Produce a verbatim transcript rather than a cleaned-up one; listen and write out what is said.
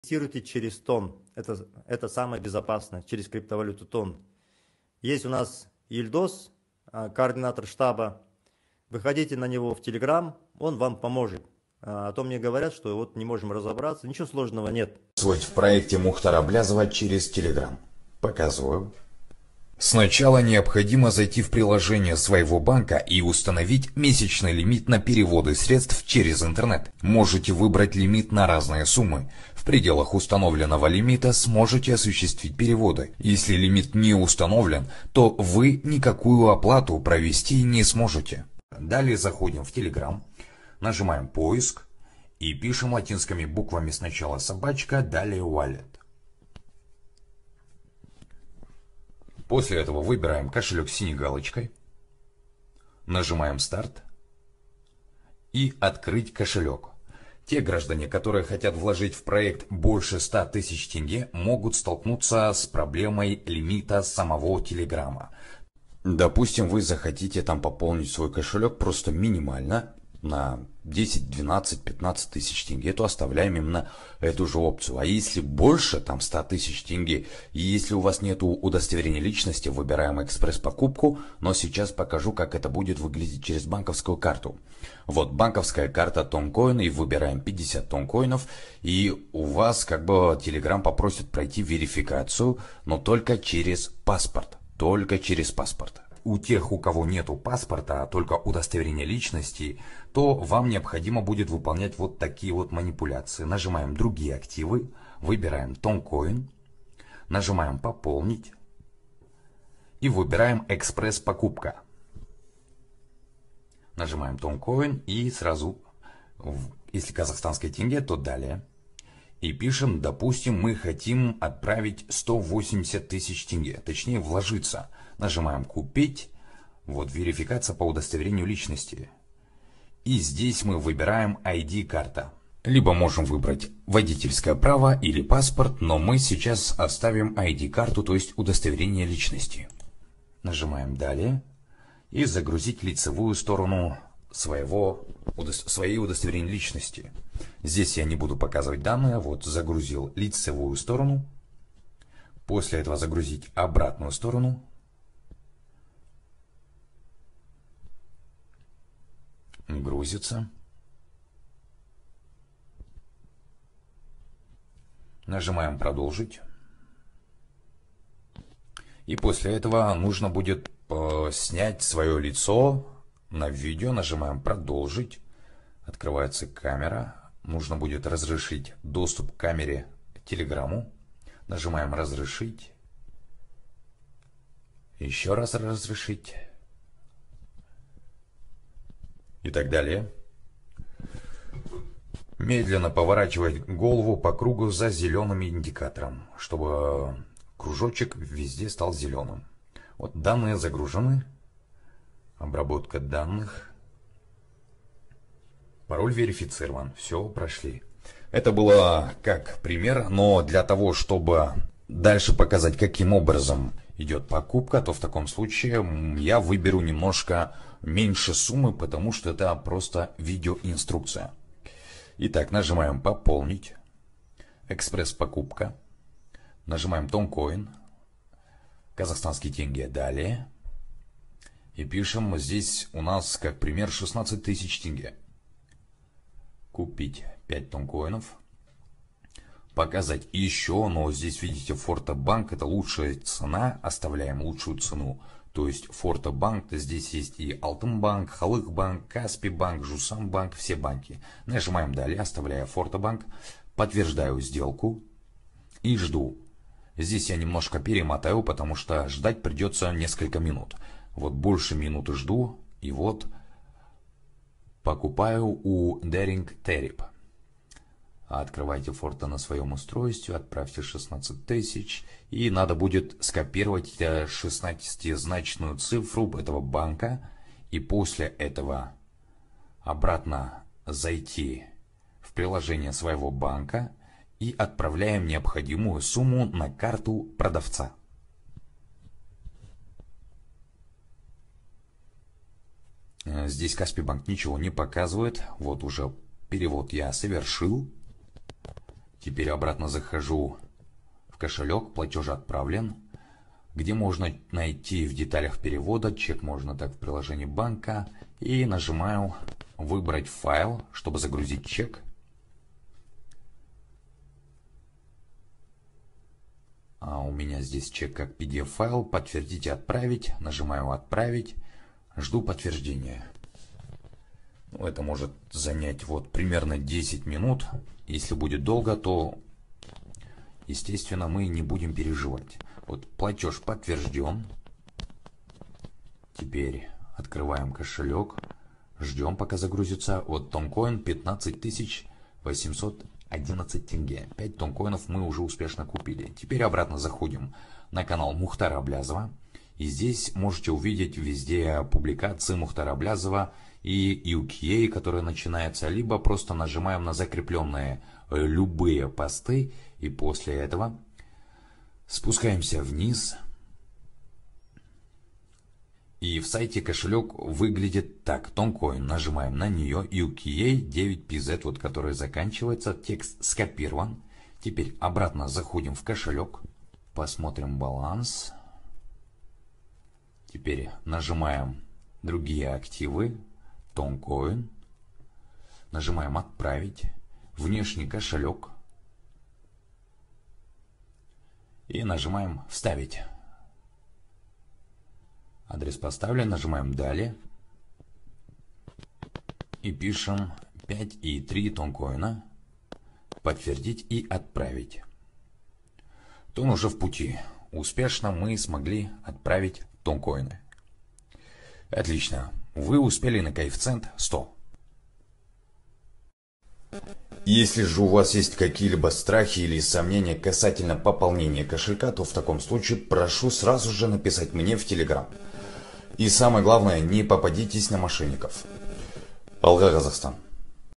Инвестируйте через тон. Это, это самое безопасное, через криптовалюту тон. Есть у нас Ильдос, координатор штаба. Выходите на него в Телеграм, он вам поможет. А то мне говорят, что вот не можем разобраться. Ничего сложного нет. В проекте Мухтара Аблязова через Телеграм. Показываю. Сначала необходимо зайти в приложение своего банка и установить месячный лимит на переводы средств через интернет. Можете выбрать лимит на разные суммы. В пределах установленного лимита сможете осуществить переводы. Если лимит не установлен, то вы никакую оплату провести не сможете. Далее заходим в Telegram, нажимаем поиск и пишем латинскими буквами сначала собачка, далее wallet. После этого выбираем кошелек с синей галочкой, нажимаем старт и открыть кошелек. Те граждане, которые хотят вложить в проект больше ста тысяч тенге, могут столкнуться с проблемой лимита самого Телеграма. Допустим, вы захотите там пополнить свой кошелек просто минимально на десять, двенадцать, пятнадцать тысяч тенге, то оставляем именно эту же опцию. А если больше там ста тысяч тенге, и если у вас нет удостоверения личности, выбираем экспресс-покупку, но сейчас покажу, как это будет выглядеть через банковскую карту. Вот банковская карта Тонкоин, и выбираем пятьдесят тонкоинов, и у вас как бы Telegram попросит пройти верификацию, но только через паспорт, только через паспорт. У тех, у кого нету паспорта, а только удостоверение личности, то вам необходимо будет выполнять вот такие вот манипуляции. Нажимаем «Другие активы», выбираем Тонкоин, нажимаем «Пополнить» и выбираем «Экспресс-покупка». Нажимаем Тонкоин и сразу, если казахстанские тенге, то далее. И пишем, допустим, мы хотим отправить сто восемьдесят тысяч тенге, точнее вложиться. Нажимаем «Купить», вот верификация по удостоверению личности. И здесь мы выбираем ай ди-карта. Либо можем выбрать водительское право или паспорт, но мы сейчас оставим ай ди-карту, то есть удостоверение личности. Нажимаем «Далее» и загрузить лицевую сторону своего, своей удостоверения личности. Здесь я не буду показывать данные, вот загрузил лицевую сторону. После этого загрузить обратную сторону. Грузится. Нажимаем «Продолжить». И после этого нужно будет э, снять свое лицо на видео. Нажимаем «Продолжить». Открывается камера. Нужно будет разрешить доступ к камере Телеграму. Нажимаем «Разрешить». Еще раз «Разрешить». И так далее. Медленно поворачивать голову по кругу за зеленым индикатором, чтобы кружочек везде стал зеленым. Вот данные загружены. Обработка данных. Пароль верифицирован. Все, прошли. Это было как пример, но для того, чтобы дальше показать, каким образом идет покупка, то в таком случае я выберу немножко меньше суммы, потому что это просто видеоинструкция. Итак, нажимаем «Пополнить», «Экспресс-покупка», нажимаем «Тонкоин», «Казахстанские тенге», далее. И пишем здесь у нас как пример шестнадцать тысяч тенге. Купить пять тонкоинов. Показать еще, но здесь видите Форте-банк, это лучшая цена, оставляем лучшую цену. То есть Форте-банк, здесь есть и Алтын-банк, Халық-банк, Каспий-банк, Жусам-банк, все банки. Нажимаем «Далее», оставляя Форте-банк, подтверждаю сделку и жду. Здесь я немножко перемотаю, потому что ждать придется несколько минут. Вот больше минуты жду, и вот покупаю у Daring Terip. Открывайте Форте на своем устройстве, отправьте шестнадцать тысяч, и надо будет скопировать шестнадцатизначную цифру этого банка, и после этого обратно зайти в приложение своего банка и отправляем необходимую сумму на карту продавца. Здесь Каспий-банк ничего не показывает, вот уже перевод я совершил. Теперь обратно захожу в кошелек, платеж отправлен, где можно найти в деталях перевода, чек можно так в приложении банка, и нажимаю «Выбрать файл», чтобы загрузить чек. А у меня здесь чек как пи ди эф файл, подтвердить и отправить, нажимаю «Отправить», жду подтверждения. Ну, это может занять вот примерно десять минут, если будет долго, то, естественно, мы не будем переживать. Вот платеж подтвержден. Теперь открываем кошелек. Ждем, пока загрузится. Вот Toncoin пятнадцать тысяч восемьсот одиннадцать тенге. пять тонкоинов мы уже успешно купили. Теперь обратно заходим на канал Мухтара Аблязова. И здесь можете увидеть везде публикации Мухтара Аблязова и ю кей эй, которые начинаются. Либо просто нажимаем на закрепленные любые посты. И после этого спускаемся вниз. И в сайте кошелек выглядит так. Toncoin. Нажимаем на нее. ю кей эй девять пи зет, вот который заканчивается. Текст скопирован. Теперь обратно заходим в кошелек. Посмотрим баланс. Теперь нажимаем другие активы. Toncoin. Нажимаем «Отправить». Внешний кошелек. И нажимаем «Вставить». Адрес поставлен. Нажимаем «Далее». И пишем пять и три тонкоина. Подтвердить и отправить. То он уже в пути. Успешно мы смогли отправить тонкоины. Отлично. Вы успели на коэффициент сто. Если же у вас есть какие-либо страхи или сомнения касательно пополнения кошелька, то в таком случае прошу сразу же написать мне в Telegram. И самое главное, не попадитесь на мошенников. Алга, Казахстан.